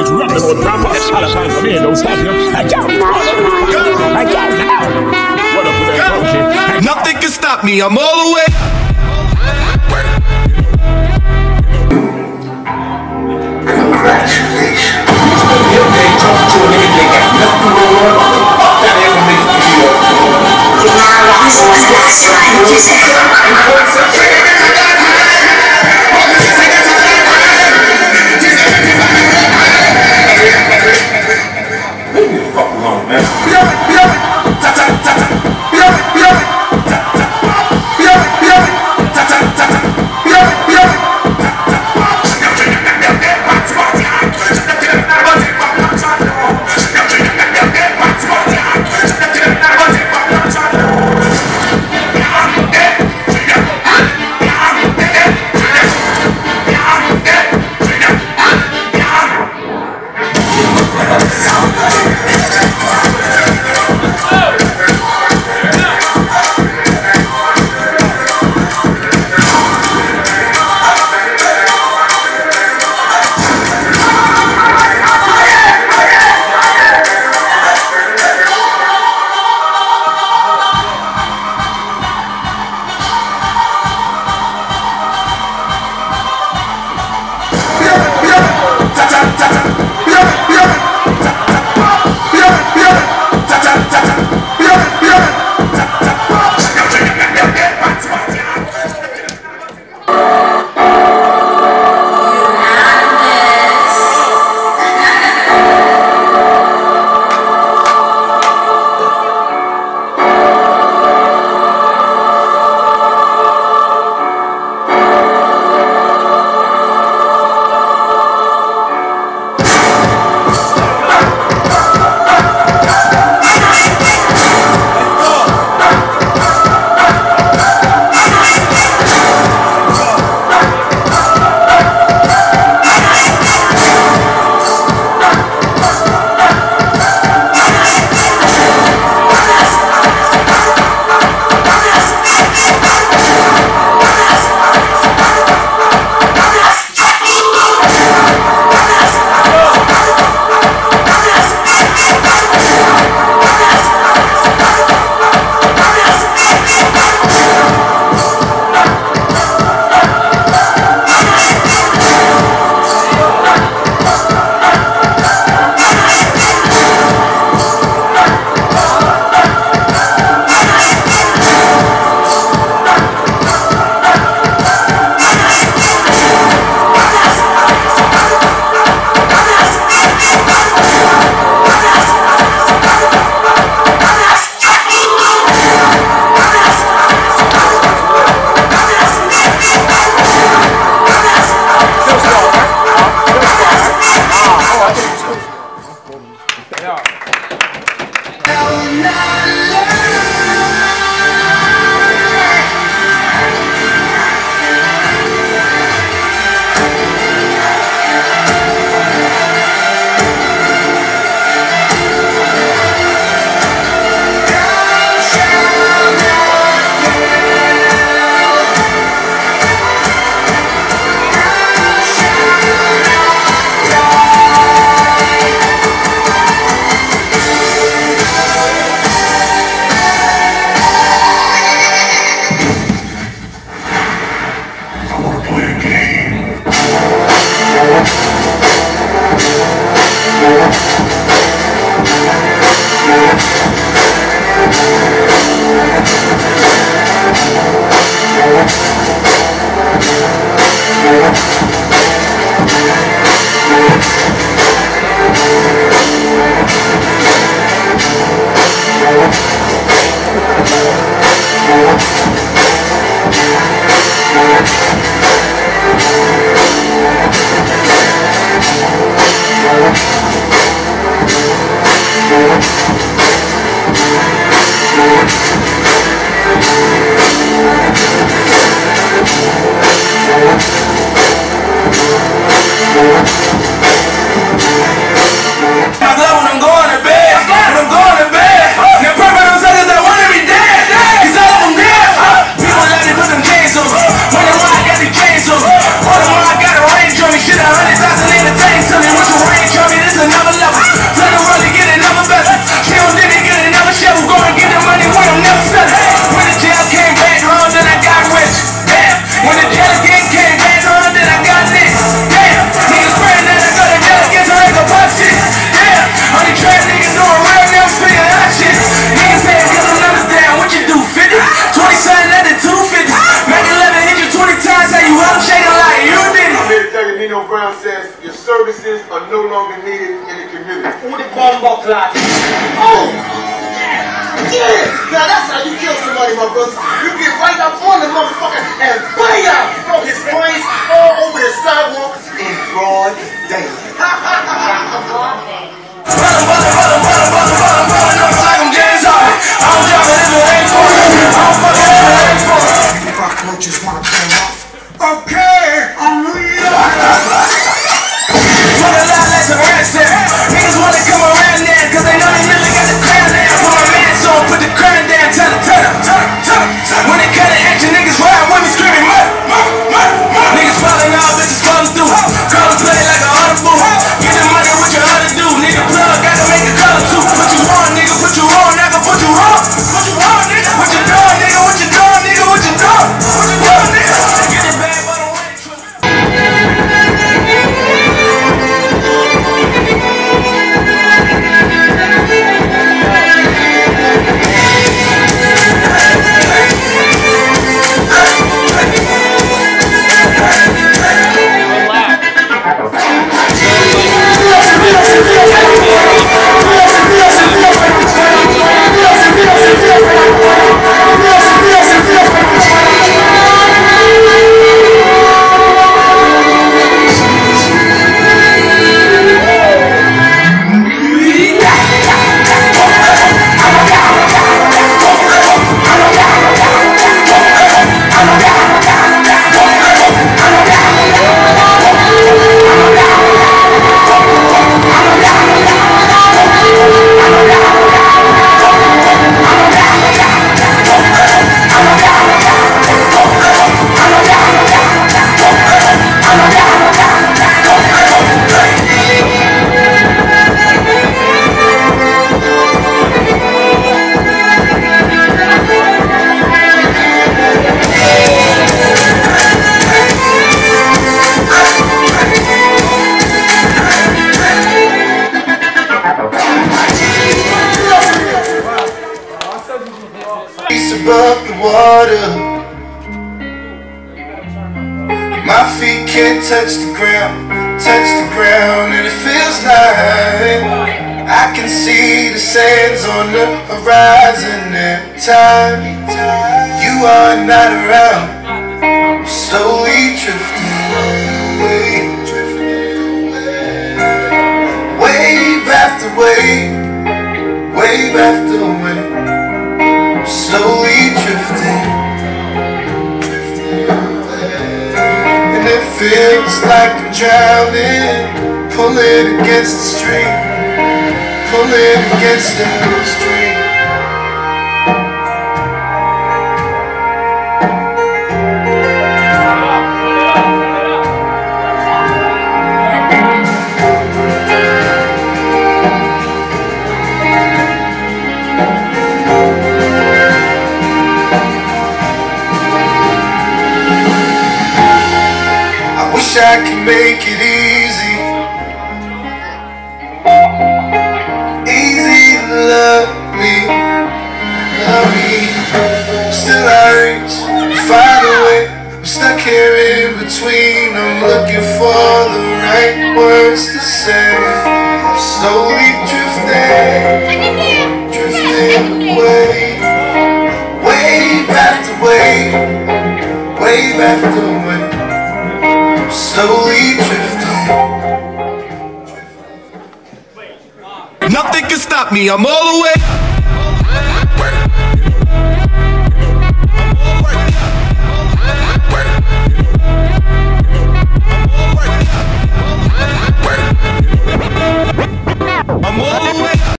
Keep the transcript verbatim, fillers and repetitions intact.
It's running on proper. All the time for me, don't stop him. I got it. I got it now. What up with that funky? Nothing can stop me. I'm all the way. Congratulations. They talk to a nigga, they got nothing to go on. Fuck that ever makes me feel. Now last one, last one, music. Leave me the fuck alone, man. services are no longer needed in the community. Who the bomb class? Oh! Yeah! Now that's how you kill somebody, my brother. You get right up on the motherfucker and bam! Throw his brains all over the sidewalk in broad day. Just wanna play off. Okay, I'm real. Put a lot less of rest there. Niggas wanna come around there, cause they know they really got the crown there. Put my man's on, put the crown down, tell the turn up. When they cut the action, niggas ride with me screaming murder. Niggas falling out, bitches falling through. Call and play like a audible. Get the money, what you ought to do. Nigga plug, gotta make a color too. Put you on, nigga, put you on, nigga, put you on. Put you on, nigga. What you doing, nigga, what you doing, nigga, what you doing? Above the water, my feet can't touch the ground, touch the ground, and it feels like I can see the sands on the horizon every time you are not around. I'm slowly drifting away, drifting away, wave after wave, wave after wave. Slowly drifting, drifting away. And it feels like I'm drowning, pulling against the stream, pulling against the stream. I can make it easy, easy to love me, love me. Still I reach, find a way. I'm stuck here in between. I'm looking for the right words to say. I'm slowly drifting, drifting away, wave after wave, wave after wave. Slowly drifting. Nothing can stop me, I'm all the way.